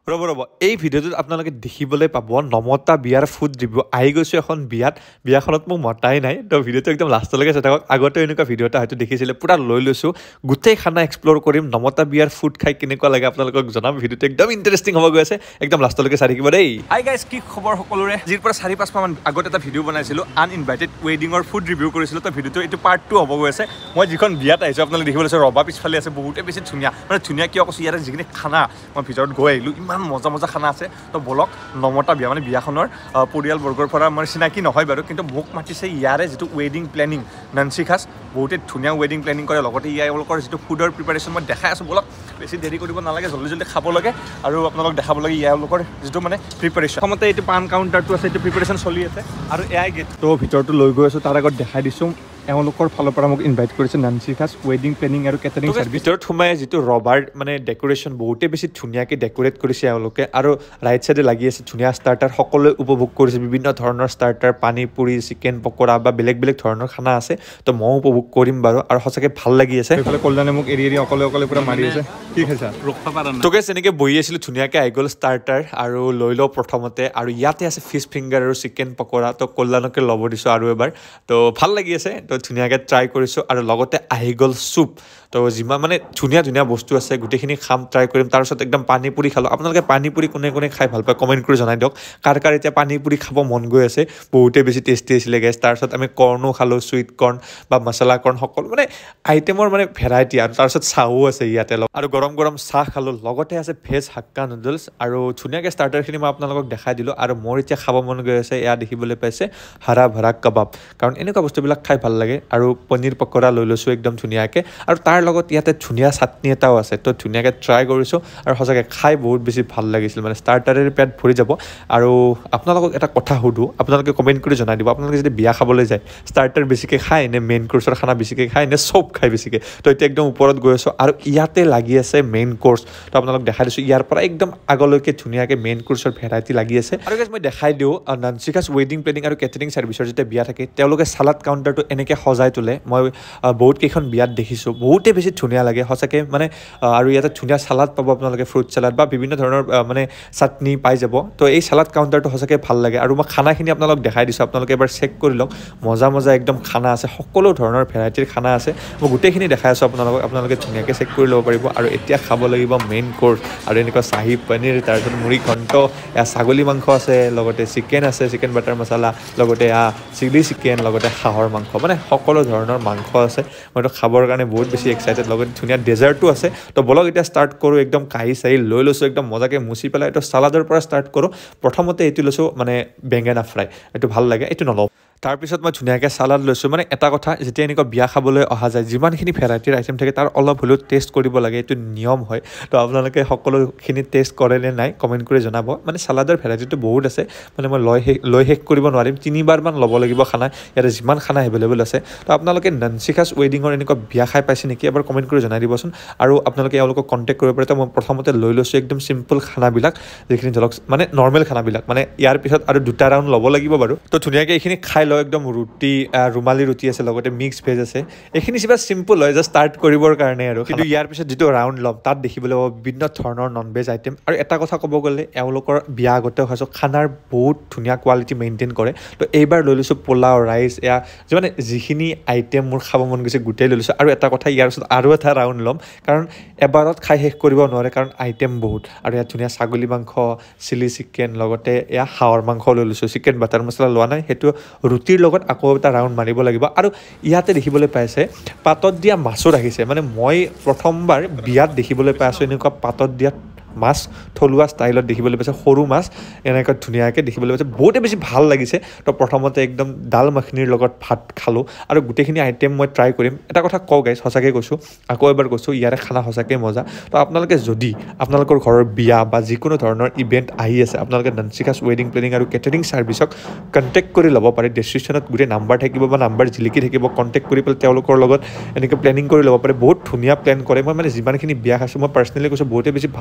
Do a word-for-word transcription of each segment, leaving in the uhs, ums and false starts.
ৰব ৰব এই ভিডিঅ'টোত আপোনালোকে দেখিবলৈ পাব নমতা বিয়াৰ ফুড ৰিভিউ আহি গৈছো এখন বিয়াত বিয়াখনত মোক মতাই নাই তো ভিডিঅ'টো একদম লাষ্টলৈকে চাই থাকক আগতে এনেকুৱা ভিডিঅ' এটা হয়তো দেখিছিলে পুৰা লৈ লৈছো গোটেই খানা এক্সপ্ল'ৰ কৰিম নমতা বিয়াৰ ফুড খাই কেনেকুৱা লাগে আপোনালোকক জনাম ভিডিঅ'টো একদম ইণ্টাৰেষ্টিং হ'ব গৈ আছে একদম লাষ্টলৈকে চাই থাকিব দেই হাই গাইজ কি খবৰ সকলোৰে জিৰ পৰা চাৰি পাঁচ মাহ আগত এটা ভিডিঅ' বনাইছিলো আনইনভাইটেড ৱেডিঙৰ ফুড ৰিভিউ কৰিছিলো তো ভিডিঅ'টো এইটো পাৰ্ট টু হ'ব গৈ আছে মই যিখন বিয়াত আহিছো আপোনালোকে দেখিবলৈ আছে ৰবা পিছফালে আছে বহুতে বেছি ধুনীয়া মানে ধুনীয়া কিয় কৈছো ইয়াৰে যিখিনি খানা মই ভিতৰত গৈ আহিলো ইমান মজা মজা খানা আছে তো বলক নমতা বিয়া মানে বিয়াখনৰ পৰিয়ালবৰ্গৰ পৰা মই চিনাকি নহয় বাৰু কিন্তু মোক মাতিছে ইয়াৰে যিটো ৱেডিং প্লেনিং নানচিকাছ বহুতে ধুনীয়া ৱেডিং প্লেনিং কৰে লগতে ইয়াৰ যিটো ফুডৰ প্ৰিপাৰেশ্যন মই দেখাই আছোঁ বলক বেছি দেৰি কৰিব নালাগে জলদি জলদি খাব লাগে আৰু আপোনালোক দেখাব লাগে ইয়াৰ যিটো মানে প্ৰিপাৰেশ্যন প্ৰথমতে এইটো পান কাউণ্টাৰটো আছে এইটো প্ৰিপাৰেশ্যন চলি আছে আৰু এয়াই গেট তো ভিতৰটো লৈ গৈ আছোঁ তাৰ আগত দেখাই দিছোঁ এওঁলোকৰ ফালৰ পৰা মোক ইনভাইট কৰিছে নানচিকাছ ৱেডিং প্লেনিং আৰু কেটাৰিং চাৰ্ভিছ ভিতৰত সোমাই যিটো ৰবাৰ মানে ডেক'ৰেশ্যন বহুতে বেছি ধুনীয়াকৈ ডেক'ৰেট কৰিছে এওঁলোকে আৰু ৰাইট চাইডে লাগি আছে ধুনীয়া ষ্টাৰ্টাৰ সকলোৱে উপভোগ কৰিছে বিভিন্ন ধৰণৰ ষ্টাৰ্টাৰ পানী পুৰি চিকেন পকৰা বা বেলেগ বেলেগ ধৰণৰ খানা আছে তো ময়ো উপভোগ কৰিম বাৰু আৰু সঁচাকৈ ভাল লাগি আছে এইফালে কল্যাণে মোক এৰি এৰি অকলে অকলে পুৰা মাৰি আছে কি খাইছা তোকে তেনেকৈ বহি আছিলোঁ ধুনীয়াকৈ আহি গ'ল ষ্টাৰ্টাৰ আৰু লৈ লওঁ প্ৰথমতে আৰু ইয়াতে আছে ফিছ ফিংগাৰ আৰু চিকেন পকৰা তো কল্যাণকে ল'ব দিছোঁ আৰু এবাৰ তো ভাল লাগি আছে তো ধুনীয়াকৈ ট্ৰাই কৰিছোঁ আৰু লগতে আহি গ'ল চুপ তো যিমান মানে ধুনীয়া ধুনীয়া বস্তু আছে গোটেইখিনি খাম ট্ৰাই কৰিম তাৰপিছত একদম পানী পুৰি খালোঁ আপোনালোকে পানী পুৰি কোনে কোনে খাই ভাল পায় কমেণ্ট কৰি জনাই দিয়ক কাৰ কাৰ এতিয়া পানী পুৰি খাব মন গৈ আছে বহুতে বেছি টেষ্টি আছিলে গেছ তাৰপিছত আমি কৰ্ণো খালোঁ চুইট কৰ্ণ বা মছলা কৰ্ণ সকলো মানে আইটেমৰ মানে ভেৰাইটি আৰু তাৰপিছত চাহো আছে ইয়াতে আৰু গৰম গৰম চাহ খালোঁ লগতে আছে ভেজ হাক্কা নুডলছ আৰু ধুনীয়াকৈ ষ্টাৰ্টাৰখিনি মই আপোনালোকক দেখাই দিলোঁ আৰু মোৰ এতিয়া খাব মন গৈ আছে এয়া দেখিবলৈ পাইছে হাৰা ভৰা কাবাব কাৰণ এনেকুৱা বস্তুবিলাক খাই ভাল লাগে আৰু পনীৰ পকৰা লৈ লৈছোঁ একদম ধুনীয়াকৈ আৰু তাৰ লগত ইয়াতে ধুনীয়া চাটনি এটাও আছে তো ধুনীয়াকৈ ট্ৰাই কৰিছোঁ আৰু সঁচাকৈ খাই বহুত বেছি ভাল লাগিছিল মানে ষ্টাৰ্টাৰেৰে পেট ভৰি যাব আৰু আপোনালোকক এটা কথা সুধোঁ আপোনালোকে কমেণ্ট কৰি জনাই দিব আপোনালোকে যদি বিয়া খাবলৈ যায় ষ্টাৰ্টাৰ বেছিকৈ খায় নে মেইন কোৰ্চৰ খানা বেছিকৈ খায় নে চব খায় বেছিকৈ তো এতিয়া একদম ওপৰত গৈ আছোঁ আৰু ইয়াতে লাগি আছে মেইন কোৰ্চ তো আপোনালোক দেখাই দিছোঁ ইয়াৰ পৰা একদম আগলৈকে ধুনীয়াকৈ মেইন কোৰ্চৰ ভেৰাইটি লাগি আছে আৰু মই দেখাই দিওঁ নানচিকাছ ৱেডিং প্লেনিং আৰু কেটাৰিং চাৰ্ভিচৰ যেতিয়া বিয়া থাকে তেওঁলোকে চালাড কাউণ্টাৰটো এনেকৈ সজাই তোলে মই বহুত কেইখন বিয়াত দেখিছোঁ বহুতে বেছি ধুনীয়া লাগে সঁচাকৈ মানে আৰু ইয়াতে ধুনীয়া চালাড পাব আপোনালোকে ফ্ৰুট চালাড বা বিভিন্ন ধৰণৰ মানে চাটনি পাই যাব তো এই চালাড কাউণ্টাৰটো সঁচাকৈ ভাল লাগে আৰু মই খানাখিনি আপোনালোক দেখাই দিছোঁ আপোনালোকে এবাৰ চেক কৰি লওক মজা মজা একদম খানা আছে সকলো ধৰণৰ ভেৰাইটিৰ খানা আছে মই গোটেইখিনি দেখাই আছোঁ আপোনালোকক আপোনালোকে ধুনীয়াকৈ চেক কৰি ল'ব পাৰিব আৰু এতিয়া খাব লাগিব মেইন কোৰ্চ আৰু এনেকুৱা চাহী পনীৰ তাৰপিছত মুড়ি ঘণ্ট এয়া ছাগলী মাংস আছে লগতে চিকেন আছে চিকেন বাটাৰ মছলা লগতে এয়া চিলি চিকেন লগতে হাঁহৰ মাংস মানে সকলো ধৰণৰ মাংস আছে মইতো খাবৰ কাৰণে বহুত বেছি এক্সাইটেড লগতে ধুনীয়া ডেজাৰ্টো আছে তো বলক এতিয়া ষ্টাৰ্ট কৰোঁ একদম কাঁহী চাহী লৈ লৈছোঁ একদম মজাকৈ মুচি পেলাই এইটো চালাডৰ পৰা ষ্টাৰ্ট কৰোঁ প্ৰথমতে এইটো লৈছোঁ মানে বেঙেনা ফ্ৰাই এইটো ভাল লাগে এইটো নলওঁ তাৰপিছত মই ধুনীয়াকৈ চালাড লৈছোঁ মানে এটা কথা যেতিয়া এনেকুৱা বিয়া খাবলৈ অহা যায় যিমানখিনি ভেৰাইটিৰ আইটেম থাকে তাৰ অলপ হ'লেও টেষ্ট কৰিব লাগে এইটো নিয়ম হয় তো আপোনালোকে সকলোখিনি টেষ্ট কৰে নে নাই কমেণ্ট কৰি জনাব মানে চালাডৰ ভেৰাইটিটো বহুত আছে মানে মই লৈ শেষ লৈ শেষ কৰিব নোৱাৰিম তিনিবাৰমান ল'ব লাগিব খানা ইয়াতে যিমান খানা এভেইলেবল আছে তো আপোনালোকে নানচিকাছ ৱেডিঙৰ এনেকুৱা বিয়া খাই পাইছে নেকি এবাৰ কমেণ্ট কৰি জনাই দিবচোন আৰু আপোনালোকে এওঁলোকক কণ্টেক্ট কৰিব পাৰে তো মই প্ৰথমতে লৈ লৈছোঁ একদম চিম্পল খানাবিলাক যিখিনি ধৰক মানে নৰ্মেল খানাবিলাক মানে ইয়াৰ পিছত আৰু দুটা ৰাউণ্ড ল'ব লাগিব বাৰু তো ধুনীয়াকৈ এইখিনি খাই লওঁ একদম ৰুটি ৰুমালী ৰুটি আছে লগতে মিক্স ভেজ আছে এইখিনি কিবা চিম্পল হয় জাষ্ট ষ্টাৰ্ট কৰিবৰ কাৰণে আৰু কিন্তু ইয়াৰ পিছত যিটো ৰাউণ্ড ল'ম তাত দেখিবলৈ পাব বিভিন্ন ধৰণৰ নন ভেজ আইটেম আৰু এটা কথা ক'ব গ'লে এওঁলোকৰ বিয়া আগতেও খাইছোঁ খানাৰ বহুত ধুনীয়া কোৱালিটি মেইনটেইন কৰে তো এইবাৰ লৈ লৈছোঁ পোলাও ৰাইচ এয়া মানে যিখিনি আইটেম মোৰ খাব মন গৈছে গোটেই লৈ লৈছোঁ আৰু এটা কথা ইয়াৰ পিছত আৰু এটা ৰাউণ্ড ল'ম কাৰণ এবাৰত খাই শেষ কৰিব নোৱাৰে কাৰণ আইটেম বহুত আৰু ইয়াত ধুনীয়া ছাগলী মাংস চিলি চিকেন লগতে এয়া হাঁহৰ মাংস লৈ লৈছোঁ চিকেন বাটাৰ মছলা লোৱা নাই সেইটো ৰুটিৰ লগত আকৌ এটা ৰাউণ্ড মাৰিব লাগিব আৰু ইয়াতে দেখিবলৈ পাইছে পাতত দিয়া মাছো ৰাখিছে মানে মই প্ৰথমবাৰ বিয়াত দেখিবলৈ পাই আছোঁ এনেকুৱা পাতত দিয়া মাছ থলুৱা ষ্টাইলত দেখিবলৈ পাইছে সৰু মাছ এনেকৈ ধুনীয়াকৈ দেখিবলৈ পাইছে বহুতে বেছি ভাল লাগিছে তো প্ৰথমতে একদম ডাল মাখনিৰ লগত ভাত খালোঁ আৰু গোটেইখিনি আইটেম মই ট্ৰাই কৰিম এটা কথা কওঁ গাইজ সঁচাকৈ কৈছোঁ আকৌ এবাৰ কৈছোঁ ইয়াৰে খানা সঁচাকৈ মজা তো আপোনালোকে যদি আপোনালোকৰ ঘৰৰ বিয়া বা যিকোনো ধৰণৰ ইভেণ্ট আহি আছে আপোনালোকে নানচিকাছ ৱেডিং প্লেনিং আৰু কেটাৰিং চাৰ্ভিচক কণ্টেক্ট কৰি ল'ব পাৰে ডেছক্ৰিপশ্যনত গোটেই নাম্বাৰ থাকিব বা নাম্বাৰ জিলিকি থাকিব কণ্টেক্ট কৰি পেলাই তেওঁলোকৰ লগত এনেকৈ প্লেনিং কৰি ল'ব পাৰে বহুত ধুনীয়া প্লেন কৰে মই মানে যিমানখিনি বিয়া খাইছোঁ মই পাৰ্চনেলি কৈছোঁ বহুতে বেছি ভাল পাইছোঁ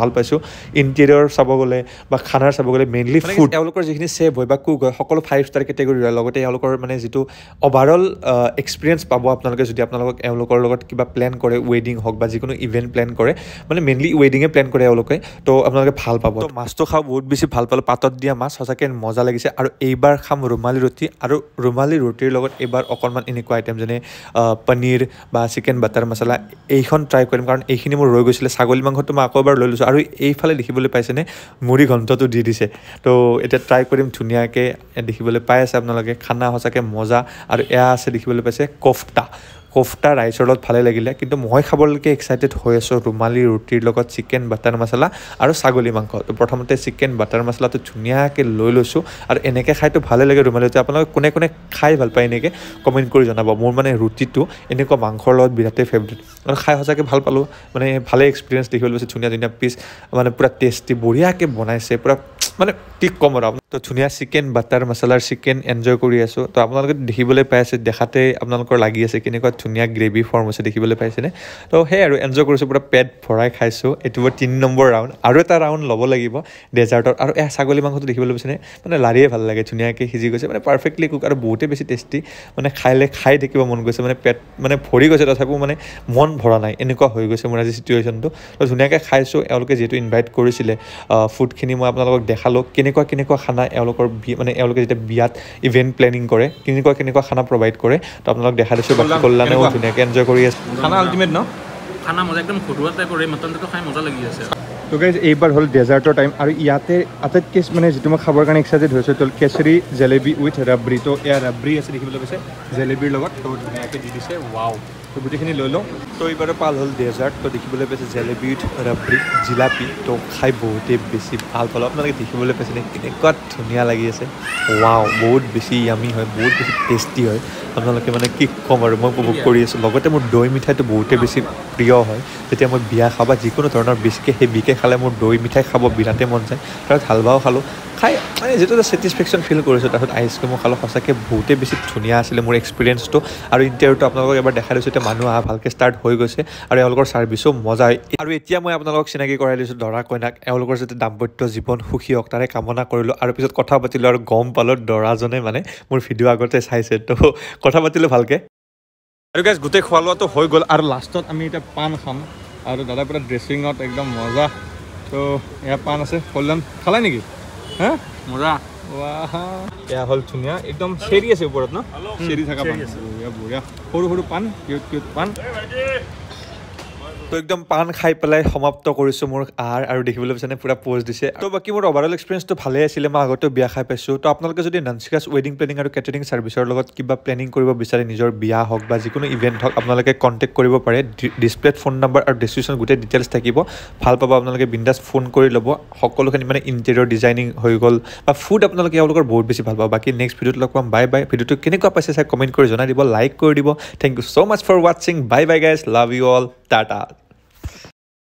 ইণ্টেৰিয়ৰ চাব গ'লে বা খানাৰ চাব গ'লে মেইনলি ফুড এওঁলোকৰ যিখিনি চেফ হয় বা কুক হয় সকলো ফাইভ ষ্টাৰ কেটেগৰী হয় লগতে এওঁলোকৰ মানে যিটো অভাৰঅল এক্সপিৰিয়েঞ্চ পাব আপোনালোকে যদি আপোনালোকক এওঁলোকৰ লগত কিবা প্লেন কৰে ৱেডিং হওক বা যিকোনো ইভেণ্ট প্লেন কৰে মানে মেইনলি ৱেডিঙে প্লেন কৰে এওঁলোকে তো আপোনালোকে ভাল পাব তো মাছটো খাওঁ বহুত বেছি ভাল পালোঁ পাতত দিয়া মাছ সঁচাকৈ মজা লাগিছে আৰু এইবাৰ খাম ৰুমালী ৰুটি আৰু ৰুমালী ৰুটিৰ লগত এইবাৰ অকণমান এনেকুৱা আইটেম যেনে পনীৰ বা চিকেন বাটাৰ মছলা এইখন ট্ৰাই কৰিম কাৰণ এইখিনি মোৰ ৰৈ গৈছিলে ছাগলী মাংসটো মই আকৌ এবাৰ লৈ লৈছোঁ আৰু এইফালে দেখিবলৈ পাইছেনে মুড়ি ঘণ্টটো দি দিছে তো এতিয়া ট্ৰাই কৰিম ধুনীয়াকৈ দেখিবলৈ পাই আছে আপোনালোকে খানা সঁচাকৈ মজা আৰু এয়া আছে দেখিবলৈ পাইছে কোফটা কোফটা ৰাইচৰ লগত ভালে লাগিলে কিন্তু মই খাবলৈকে এক্সাইটেড হৈ আছোঁ ৰুমালী ৰুটিৰ লগত চিকেন বাটাৰ মছলা আৰু ছাগলী মাংস তো প্ৰথমতে চিকেন বাটাৰ মছলাটো ধুনীয়াকৈ লৈ লৈছোঁ আৰু এনেকৈ খাইতো ভালে লাগে ৰুমালী ৰুটি আপোনালোকে কোনে কোনে খাই ভাল পায় এনেকৈ কমেণ্ট কৰি জনাব মোৰ মানে ৰুটিটো এনেকুৱা মাংসৰ লগত বিৰাটেই ফেভৰেট আৰু খাই সঁচাকৈ ভাল পালোঁ মানে ভালে এক্সপিৰিয়েঞ্চ দেখিবলৈ পাইছোঁ ধুনীয়া ধুনীয়া পিচ মানে পূৰা টেষ্টি বঢ়িয়াকৈ বনাইছে পূৰা মানে ঠিক কম আৰু তো ধুনীয়া চিকেন বাটাৰ মছলাৰ চিকেন এনজয় কৰি আছোঁ তো আপোনালোকে দেখিবলৈ পাই আছে দেখাতে আপোনালোকৰ লাগি আছে কেনেকুৱা ধুনীয়া গ্ৰেভি ফৰ্ম হৈছে দেখিবলৈ পাইছেনে তো সেই আৰু এনজয় কৰিছোঁ পূৰা পেট ভৰাই খাইছোঁ এইটো বৰ তিনি নম্বৰ ৰাউণ্ড আৰু এটা ৰাউণ্ড ল'ব লাগিব ডেজাৰ্টত আৰু এই ছাগলী মাংসটো দেখিবলৈ পাইছেনে মানে লাৰিয়ে ভাল লাগে ধুনীয়াকৈ সিজি গৈছে মানে পাৰফেক্টলি কুক আৰু বহুতেই বেছি টেষ্টি মানে খাইলে খাই থাকিব মন গৈছে মানে পেট মানে ভৰি গৈছে তথাপিও মানে মন ভৰা নাই এনেকুৱা হৈ গৈছে মোৰ আজি চিটুৱেশ্যনটো তো ধুনীয়াকৈ খাইছোঁ এওঁলোকে যিহেতু ইনভাইট কৰিছিলে ফুডখিনি মই আপোনালোকক দেখালোঁ কেনেকুৱা কেনেকুৱা খানা এওঁলোকৰ মানে এওঁলোকে যেতিয়া বিয়াত ইভেণ্ট প্লেনিং কৰে কেনেকুৱা কেনেকুৱা খানা প্ৰভাইড কৰে তো আপোনালোক দেখা দিছোঁ বাকী কল্যাণেও ধুনীয়াকৈ এনজয় কৰি আছে খানা আল্টিমেট ন খানা মজা একদম ঘৰুৱা টাইপৰ এই মটনটো খাই মজা লাগি আছে তো গাইজ এইবাৰ হ'ল ডেজাৰ্টৰ টাইম আৰু ইয়াতে আটাইতকৈ মানে যিটো মই খাবৰ কাৰণে এক্সাইটেড হৈছোঁ তো কেচৰি জেলেবি উইথ ৰাবৰি তো এয়া ৰাবৰি আছে দেখিবলৈ পাইছে জেলেবিৰ লগত তো ধুনীয়াকৈ দি দিছে ৱাও তো গোটেইখিনি লৈ লওঁ তো এইবাৰ পাল হ'ল ডেজাৰ্ট তো দেখিবলৈ পাইছে জেলেবি উইথ ৰাবৰি জিলাপি তো খাই বহুতেই বেছি ভাল পালোঁ আপোনালোকে দেখিবলৈ পাইছেনে কেনেকুৱা ধুনীয়া লাগি আছে ৱাও বহুত বেছি য়ামি হয় বহুত বেছি টেষ্টি হয় আপোনালোকে মানে কি ক'ম আৰু মই উপভোগ কৰি আছোঁ লগতে মোৰ দৈ মিঠাইটো বহুতেই বেছি প্ৰিয় হয় যেতিয়া মই বিয়া খাওঁ বা যিকোনো ধৰণৰ বেছিকৈ হেভিকৈ খালে মোৰ দৈ মিঠাই খাব বিৰাটেই মন যায় তাৰপিছত হালৱাও খালোঁ খাই মানে যিটো এটা ছেটিছফেকশ্যন ফিল কৰিছোঁ তাৰপিছত আইচক্ৰীমো খালোঁ সঁচাকৈ বহুতেই বেছি ধুনীয়া আছিলে মোৰ এক্সপিৰিয়েঞ্চটো আৰু ইণ্টাৰভিউটো আপোনালোকক এবাৰ দেখাই দিছোঁ এতিয়া মানুহ অহা ভালকৈ ষ্টাৰ্ট হৈ গৈছে আৰু এওঁলোকৰ ছাৰ্ভিচো মজা হয় আৰু এতিয়া মই আপোনালোকক চিনাকি কৰাই দিছোঁ দৰা কইনাক এওঁলোকৰ যাতে দাম্পত্য জীৱন সুখী হওক তাৰে কামনা কৰিলোঁ আৰু পিছত কথা পাতিলোঁ আৰু গম পালোঁ দৰাজনে মানে মোৰ ভিডিঅ' আগতে চাইছে তো কথা পাতিলোঁ ভালকৈ আৰু গাইজ গোটেই খোৱা লোৱাটো হৈ গ'ল আৰু লাষ্টত আমি এতিয়া পাণ খাম আৰু দাদা পুৰা ড্ৰেছিঙত একদম মজা তো এয়া পাণ আছে কল্যাণ খালাই নেকি হা মজা এয়া হ'ল ধুনীয়া একদম চেৰি আছে ওপৰত ন চেৰি থকা পাণ বঢ়িয়া বঢ়িয়া সৰু সৰু পাণ কিউট কিউট পাণ তো একদম পাণ খাই পেলাই সমাপ্ত কৰিছোঁ মোৰ আহাৰ আৰু দেখিবলৈ পাইছেনে পুৰা প'জ দিছে তো বাকী মোৰ অভাৰঅল এক্সপিৰিয়েঞ্চটো ভালেই আছিলে মই আগতেও বিয়া খাই পাইছোঁ তো আপোনালোকে যদি নানচিকাছ ৱেডিং প্লেনিং আৰু কেটাৰিং ছাৰ্ভিচৰ লগত কিবা প্লেনিং কৰিব বিচাৰে নিজৰ বিয়া হওক বা যিকোনো ইভেণ্ট হওক আপোনালোকে কণ্টেক্ট কৰিব পাৰে ডিছপ্লেত ফোন নম্বৰ আৰু ডেছক্ৰিপশ্যন গোটেই ডিটেইলছ থাকিব ভাল পাব আপোনালোকে বিন্দাছ ফোন কৰি ল'ব সকলোখিনি মানে ইণ্টেৰিয়ৰ ডিজাইনিং হৈ গ'ল বা ফুড আপোনালোকে এওঁলোকৰ বহুত বেছি ভাল পাব বাকী নেক্সট ভিডিঅ'ত লগ পাম বাই বাই ভিডিঅ'টো কেনেকুৱা পাইছে চাই কমেণ্ট কৰি জনাই দিব লাইক কৰি দিব thank you so' much for ৱাচিং bye bye guys love you all Tata